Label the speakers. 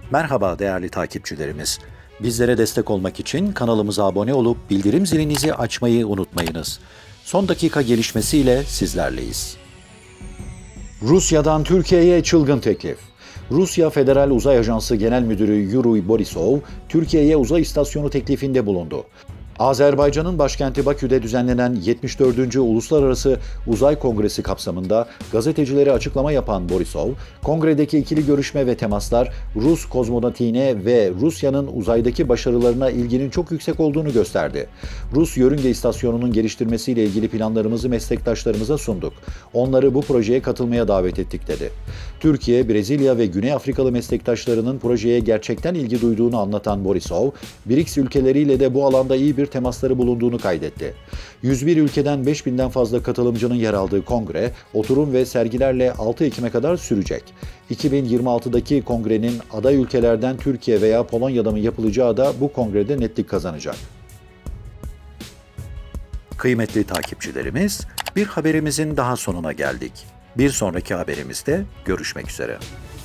Speaker 1: Merhaba değerli takipçilerimiz. Bizlere destek olmak için kanalımıza abone olup bildirim zilinizi açmayı unutmayınız. Son dakika gelişmesiyle sizlerleyiz. Rusya'dan Türkiye'ye çılgın teklif. Rusya Federal Uzay Ajansı Genel Müdürü Yuri Borisov, Türkiye'ye uzay istasyonu teklifinde bulundu. Azerbaycan'ın başkenti Bakü'de düzenlenen 74. Uluslararası Uzay Kongresi kapsamında gazetecilere açıklama yapan Borisov, kongredeki ikili görüşme ve temaslar Rus kozmonatiğine ve Rusya'nın uzaydaki başarılarına ilginin çok yüksek olduğunu gösterdi. Rus yörünge istasyonunun geliştirmesiyle ilgili planlarımızı meslektaşlarımıza sunduk. Onları bu projeye katılmaya davet ettik dedi. Türkiye, Brezilya ve Güney Afrikalı meslektaşlarının projeye gerçekten ilgi duyduğunu anlatan Borisov, BRICS ülkeleriyle de bu alanda iyi bir temasları bulunduğunu kaydetti. 101 ülkeden 5000'den fazla katılımcının yer aldığı kongre, oturum ve sergilerle 6 Ekim'e kadar sürecek. 2026'daki kongrenin aday ülkelerden Türkiye veya Polonya'da mı yapılacağı da bu kongrede netlik kazanacak. Kıymetli takipçilerimiz, bir haberimizin daha sonuna geldik. Bir sonraki haberimizde görüşmek üzere.